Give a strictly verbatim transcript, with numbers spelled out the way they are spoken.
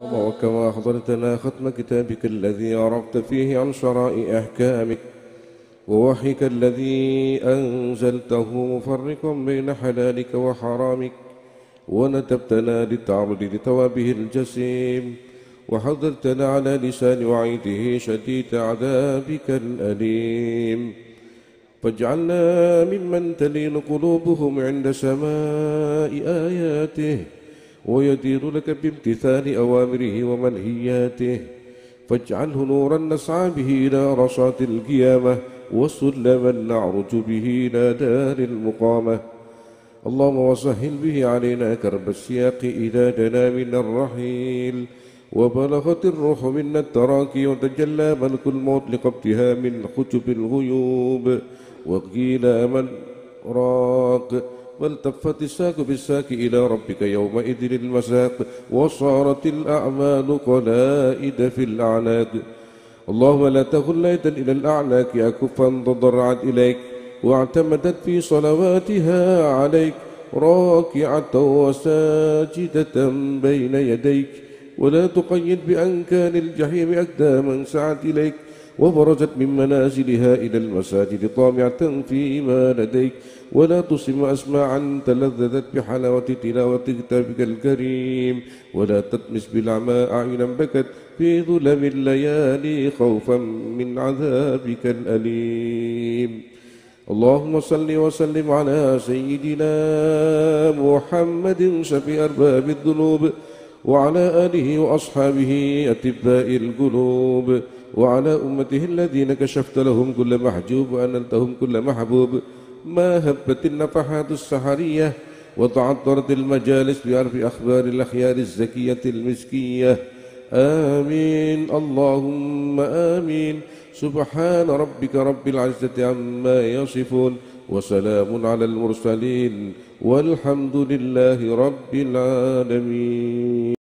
وكما حضرتنا ختم كتابك الذي عرفت فيه عن شرائع أحكامك ووحيك الذي أنزلته مفرقا بين حلالك وحرامك، ونتبتنا للتعرض لتوابه الجسيم، وحضرتنا على لسان وعيده شديد عذابك الأليم، فاجعلنا ممن تلين قلوبهم عند سماء آياته ويدين لك بامتثال أوامره ومنهياته، فاجعله نورا نسعى به إلى رصاد القيامة وسلما نعرج به إلى دار المقامة. اللهم وسهل به علينا كرب السياق إذا دنا من الرحيل وبلغت الروح منا التراكي وتجلى ملك الموت لقبضها من خجب الغيوب وقيل من راق، والتفت الساق بالساق إلى ربك يومئذ المساق وصارت الأعمال قلائد في الأعناق. اللهم لا تغل يدا إلى الأعناق أكفا تضرعت إليك واعتمدت في صلواتها عليك راكعة وساجدة بين يديك، ولا تقيد بأنكان الجحيم أقداما سعت إليك وبرزت من منازلها إلى المساجد طامعة فيما لديك، ولا تصم أسماعا تلذذت بحلاوة تلاوة كتابك الكريم، ولا تطمس بالأعمى أعينا بكت في ظلم الليالي خوفا من عذابك الأليم. اللهم صل وسلم على سيدنا محمد شفيع أرباب الذنوب، وعلى آله وأصحابه أتباء القلوب، وعلى أمته الذين كشفت لهم كل محجوب وأنلتهم كل محبوب، ما هبت النفحات السحرية وتعطرت المجالس بعرف أخبار الأخيار الزكية المسكية. آمين اللهم آمين. سبحان ربك رب العزة عما يصفون وسلام على المرسلين والحمد لله رب العالمين.